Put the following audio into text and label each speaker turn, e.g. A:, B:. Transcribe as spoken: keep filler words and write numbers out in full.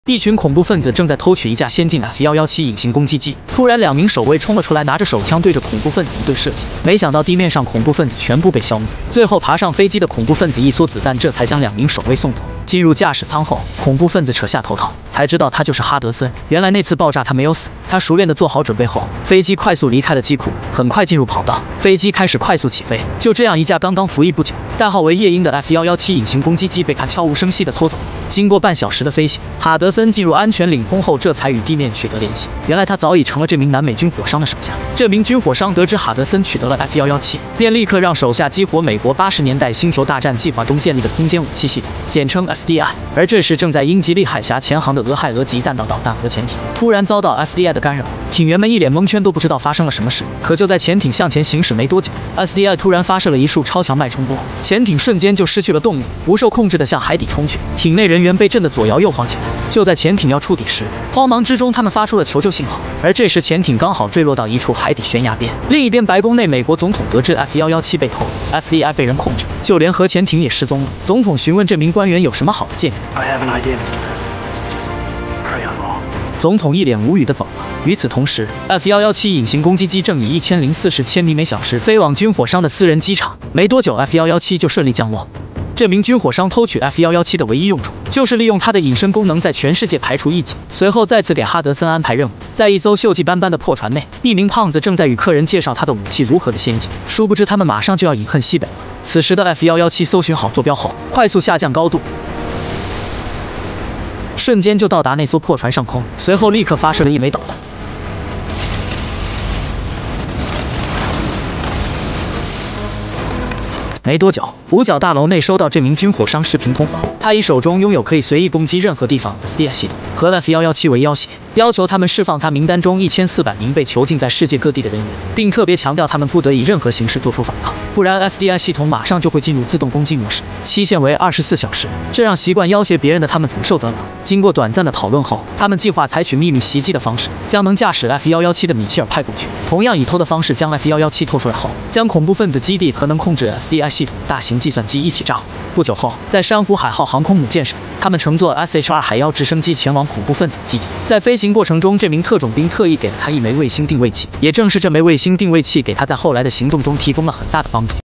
A: 一群恐怖分子正在偷取一架先进 F 一一七隐形攻击机，突然两名守卫冲了出来，拿着手枪对着恐怖分子一顿射击。没想到地面上恐怖分子全部被消灭，最后爬上飞机的恐怖分子一梭子弹，这才将两名守卫送走。进入驾驶舱后，恐怖分子扯下头套，才知道他就是哈德森。原来那次爆炸他没有死，他熟练的做好准备后，飞机快速离开了机库，很快进入跑道，飞机开始快速起飞。就这样，一架刚刚服役不久、代号为夜鹰的 F 一一七隐形攻击机被他悄无声息的偷走。经过半小时的飞行，哈德森进入安全领空后，这才与地面取得联系。原来他早已成了这名南美军火商的手下。这名军火商得知哈德森取得了 F 一一七，便立刻让手下激活美国八十年代星球大战计划中建立的空间武器系统，简称 S D I。而这时正在英吉利海峡前航的俄亥俄级弹道导弹核潜艇，突然遭到 S D I 的干扰，艇员们一脸蒙圈，都不知道发生了什么事。可就在潜艇向前行驶没多久 ，S D I 突然发射了一束超强脉冲波，潜艇瞬间就失去了动力，不受控制的向海底冲去。艇内人员被震得左摇右晃起来。就在潜艇要触底时，慌忙之中他们发出了求救信号。而这时潜艇刚好坠落到一处海底悬崖边。另一边，白宫内，美国总统得知 F 一一七被偷 ，S D I 被人控制，就连核潜艇也失踪了。总统询问这名官员有什么好的建议。
B: I have an idea, Mister President. Just pray on law.
A: 总统一脸无语的走了。与此同时 ，F 一一七隐形攻击机正以一千零四十千米每小时飞往军火商的私人机场。没多久 ，F 一一七就顺利降落。这名军火商偷取 F 一一七的唯一用处，就是利用它的隐身功能在全世界排除异己。随后再次给哈德森安排任务，在一艘锈迹斑斑的破船内，一名胖子正在与客人介绍他的武器如何的先进，殊不知他们马上就要饮恨西北了。此时的 F 一一七搜寻好坐标后，快速下降高度。瞬间就到达那艘破船上空，随后立刻发射了一枚导弹。没多久，五角大楼内收到这名军火商视频通报，他以手中拥有可以随意攻击任何地方的 S D I 系统，和 F 一一七为要挟，要求他们释放他名单中一千四百名被囚禁在世界各地的人员，并特别强调他们不得以任何形式做出反抗，不然 S D I 系统马上就会进入自动攻击模式，期限为二十四小时。这让习惯要挟别人的他们怎么受得了？经过短暂的讨论后，他们计划采取秘密袭击的方式，将能驾驶 F 一一七的米切尔派过去，同样以偷的方式将 F 一一七偷出来后，将恐怖分子基地和能控制 S D I 系统大型计算机一起炸毁。不久后，在珊瑚海号航空母舰上，他们乘坐 S H 二海妖直升机前往恐怖分子基地。在飞行过程中，这名特种兵特意给了他一枚卫星定位器，也正是这枚卫星定位器给他在后来的行动中提供了很大的帮助。